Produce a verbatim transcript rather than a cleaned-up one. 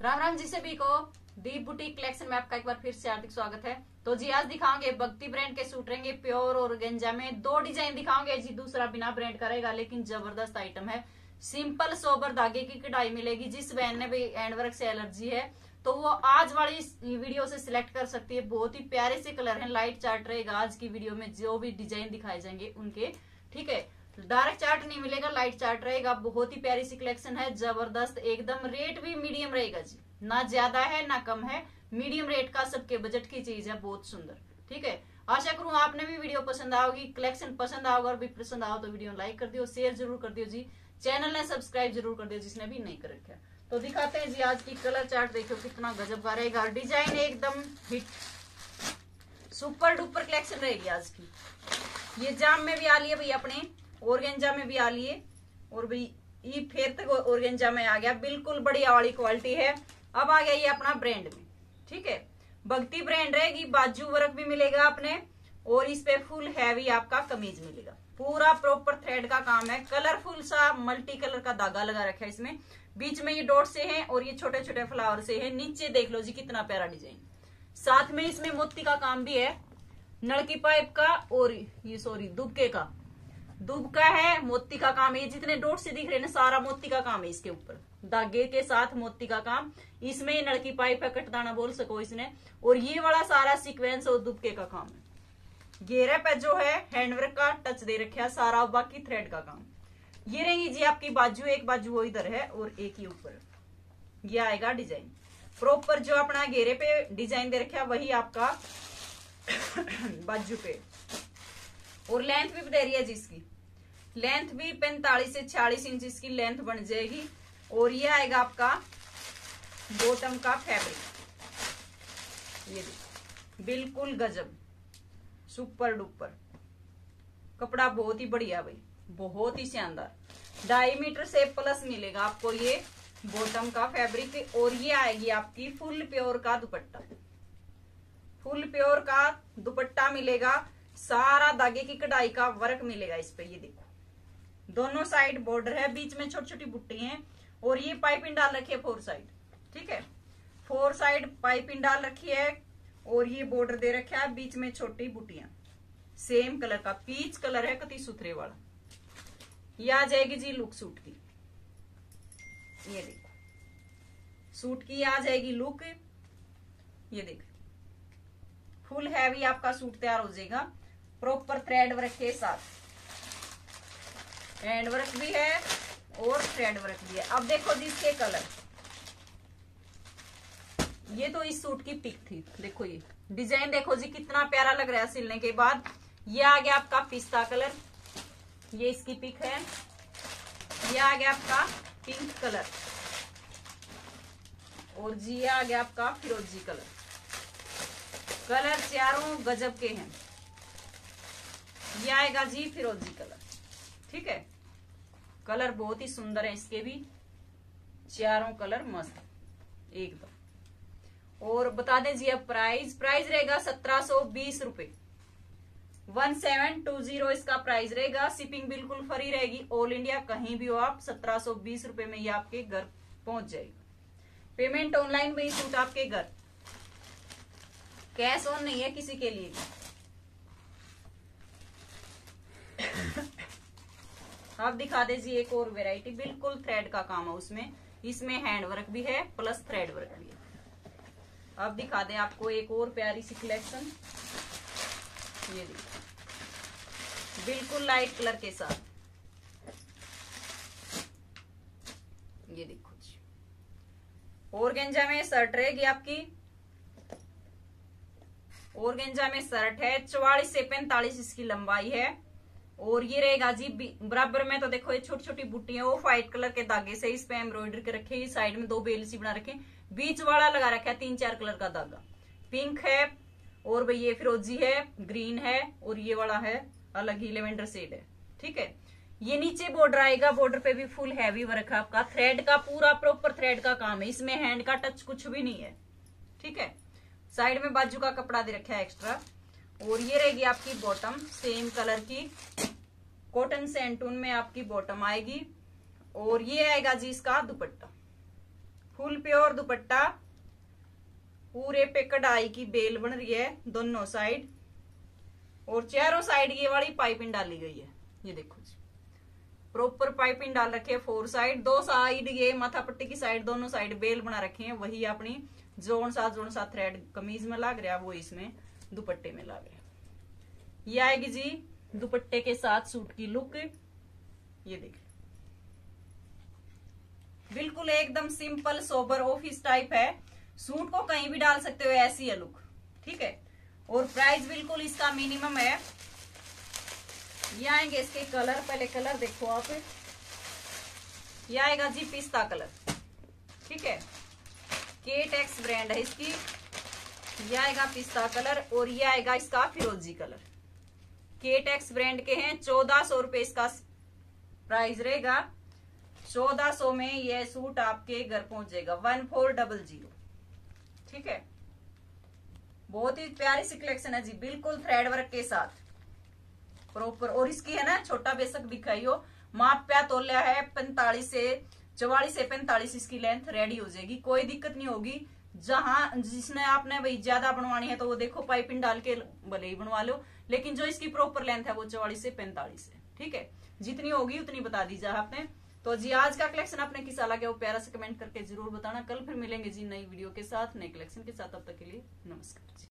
राम राम जी सभी को। दीप boutique collection में आपका एक बार फिर से हार्दिक स्वागत है। तो जी आज दिखाओगे भक्ति ब्रांड के सूट रहेंगे प्योर और गेंजा में। दो डिजाइन दिखाओगे जी, दूसरा बिना ब्रांड का रहेगा लेकिन जबरदस्त आइटम है। सिंपल सोबर धागे की कढ़ाई मिलेगी। जिस बहन ने भी हैंडवर्क से एलर्जी है तो वो आज वाली वीडियो से सिलेक्ट कर सकती है। बहुत ही प्यारे से कलर है, लाइट चार्ट रहेगा आज की वीडियो में। जो भी डिजाइन दिखाए जाएंगे उनके, ठीक है, डायरेक्ट चार्ट नहीं मिलेगा, लाइट चार्ट रहेगा। बहुत ही प्यारी सी कलेक्शन है, जबरदस्त एकदम। रेट भी मीडियम रहेगा जी, ना ज्यादा है ना कम है, मीडियम रेट का, सबके बजट की चीज है, बहुत सुंदर। ठीक है, आशा करूं आपने भी वीडियो पसंद आओगी, कलेक्शन पसंद आओगा। और भी पसंद आओ तो वीडियो लाइक कर दियो, शेयर जरूर कर दियो जी, चैनल ने सब्सक्राइब जरूर कर दियो जिसने भी नहीं कर रखा। तो दिखाते हैं जी आज की कलर चार्ट। देखो कितना गजब का रहेगा, डिजाइन एकदम हिट, सुपर डुपर कलेक्शन रहेगी आज की। ये जाम में भी आ लिए भाई, अपने ऑर्गेंजा में भी आ लिए, और भाई ये फिर तक ऑर्गेंजा में आ गया। बिल्कुल बढ़िया वाली क्वालिटी है। अब आ गया ये अपना ब्रांड में, ठीक है, भक्ति ब्रांड रहेगी। बाजू वर्क भी मिलेगा अपने, और इस पे फुल हैवी आपका कमीज मिलेगा। पूरा प्रॉपर थ्रेड का काम है, कलरफुल सा मल्टी कलर का धागा लगा रखा है इसमें। बीच में ये डॉट से है और ये छोटे छोटे फ्लावर से है। नीचे देख लो जी कितना प्यारा डिजाइन, साथ में इसमें मोती का काम भी है, नलकी पाइप का, और ये सॉरी दुबके का, दुब का है, मोती का काम है। ये जितने डॉट से दिख रहे हैं ना, सारा मोती का काम है इसके ऊपर, धागे के साथ मोती का काम। इसमें नलकी पाइप है, कटदाना बोल सको इसने, और ये वाला सारा सीक्वेंस और दुबके का काम है। घेरे पे जो है हैंडवर्क का टच दे रखा, सारा बाकी थ्रेड का काम। ये रहेंगी जी आपकी बाजू, एक बाजू वो इधर है और एक ही ऊपर। ये आएगा डिजाइन प्रॉपर, जो अपना घेरे पे डिजाइन दे रखा वही आपका बाजू पे। और लेंथ भी दे रही है जिसकी, लेंथ भी पैंतालीस से छियालीस इंच इसकी लेंथ बन जाएगी। और ये आएगा आपका बॉटम का फैब्रिक, ये देखो बिल्कुल गजब, सुपर डुपर कपड़ा, बहुत ही बढ़िया भाई, बहुत ही शानदार। ढाई मीटर से प्लस मिलेगा आपको ये बॉटम का फैब्रिक। और ये आएगी आपकी फुल प्योर का दुपट्टा, फुल प्योर का दुपट्टा मिलेगा। सारा धागे की कढ़ाई का वर्क मिलेगा इस पे। ये देखो दोनों साइड बॉर्डर है, बीच में छोटी छोटी बुट्टी हैं, और ये पाइपिंग डाल रखी है फोर साइड, ठीक है, फोर साइड पाइपिंग डाल रखी है। और ये बॉर्डर दे रखा है, बीच में छोटी बुटियां, सेम कलर का पीच कलर है, कति सुथरे वाला। ये आ जाएगी जी लुक सूट की। ये देखो सूट की आ जाएगी लुक। ये देखो फुल हैवी आपका सूट तैयार हो जाएगा, प्रॉपर थ्रेड वर्क के साथ। हैंड वर्क भी है और थ्रेड वर्क भी है। अब देखो जी इसके कलर, ये तो इस सूट की पिक थी। देखो ये डिजाइन देखो जी कितना प्यारा लग रहा है सिलने के बाद। ये आ गया आपका पिस्ता कलर, ये इसकी पिक है। ये आ गया आपका पिंक कलर, और जी ये आ गया आपका फिरोजी कलर। कलर चारों गजब के हैं। ये आएगा जी फिरोजी कलर, ठीक है, कलर बहुत ही सुंदर है इसके भी, चारों कलर मस्त एकदम। और बता दें जी अब प्राइस, प्राइस रहेगा सत्रह सौ बीस रुपए, वन सेवन टू जीरो इसका प्राइस रहेगा। शिपिंग बिल्कुल फ्री रहेगी, ऑल इंडिया कहीं भी हो आप, सत्रह सौ बीस रुपए में ये आपके घर पहुंच जाएगा। पेमेंट ऑनलाइन में ही सूट आपके घर, कैश ऑन नहीं है किसी के लिए। आप दिखा दीजिए एक और वैरायटी, बिल्कुल थ्रेड का काम है उसमें, इसमें हैंड वर्क भी है प्लस थ्रेड वर्क भी है। अब दिखा दें आपको एक और प्यारी सी कलेक्शन। ये देखिए बिल्कुल लाइट कलर के साथ, ये देखो जी ऑर्गेंजा में शर्ट रहेगी आपकी। ऑर्गेंजा में शर्ट है, चौवालीस से पैंतालीस इसकी लंबाई है। और ये रहेगा जी बराबर में, तो देखो ये छोटी छोटी बुट्टी है, वो व्हाइट कलर के धागे से इस पे एम्ब्रॉयडरी के रखे। साइड में दो बेल सी बना रखे, बीच वाला लगा रखा है तीन चार कलर का धागा। पिंक है, और भाई ये फिरोजी है, ग्रीन है, और ये वाला है अलग ही लेवेंडर शेड है, ठीक है। ये नीचे बॉर्डर आएगा, बॉर्डर पे भी फुल हैवी वर्क है आपका, थ्रेड का पूरा प्रॉपर थ्रेड का काम है इसमें, हैंड का टच कुछ भी नहीं है, ठीक है। साइड में बाजू का कपड़ा दे रखा है एक्स्ट्रा। और ये रहेगी आपकी बॉटम, सेम कलर की कॉटन सैंटून में आपकी बॉटम आएगी। और ये आएगा जी इसका दुपट्टा, फुल प्योर दुपट्टा, पूरे पे कढ़ाई की बेल बन रही है दोनों साइड, और चारों साइड ये वाली पाइपिंग डाली गई है। ये देखो जी, प्रॉपर पाइपिंग डाल रखी है फोर साइड, दो साइड ये माथा पट्टी की साइड दोनों साइड बेल बना रखी है। वही अपनी जोन सा जोन सा थ्रेड कमीज में लग रहा है, वो इसमें दुपट्टे में लग रहा है। ये आएगी जी दुपट्टे के साथ सूट की लुक। ये देखिए, बिल्कुल एकदम सिंपल सोबर ऑफिस टाइप है। सूट को कहीं भी डाल सकते हो, ऐसी है लुक, ठीक है। और प्राइस बिल्कुल इसका मिनिमम है। ये आएंगे इसके कलर, पहले कलर देखो आप। ये आएगा जी पिस्ता कलर, ठीक है, केटेक्स ब्रांड है इसकी। ये आएगा पिस्ता कलर, और ये आएगा इसका फिरोजी कलर। केटेक्स ब्रांड के हैं, चौदह सौ रुपए इसका प्राइस रहेगा। चौदह सौ में ये सूट आपके घर पहुंच जाएगा, वन फोर डबल जीरो, ठीक है। बहुत ही प्यारी सी कलेक्शन है जी, बिल्कुल थ्रेड वर्क के साथ प्रॉपर। और इसकी है ना छोटा बेशक दिखाई हो, माप पे तोलिया है पैंतालीस से चौवालीस से पैंतालीस इसकी लेंथ रेडी हो जाएगी, कोई दिक्कत नहीं होगी। जहां जिसने आपने भाई ज्यादा बनवानी है तो वो देखो पाइपिंग डाल के भले ही बनवा लो, लेकिन जो इसकी प्रॉपर लेंथ है वो चौवालीस से पैंतालीस है, ठीक है। जितनी होगी उतनी बता दीजिए आपने। तो जी आज का कलेक्शन आपने किसा लगे वो प्यारा से कमेंट करके जरूर बताना। कल फिर मिलेंगे जी नई वीडियो के साथ, नए कलेक्शन के साथ। तब तक के लिए नमस्कार जी।